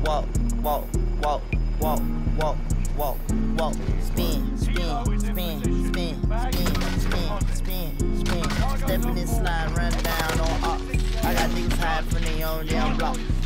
walk, walk, walk, walk, walk, walk, walk, spin, spin, spin, spin, spin, spin, spin, spin. Step in this slide, run down on up. I got niggas high from they own damn block.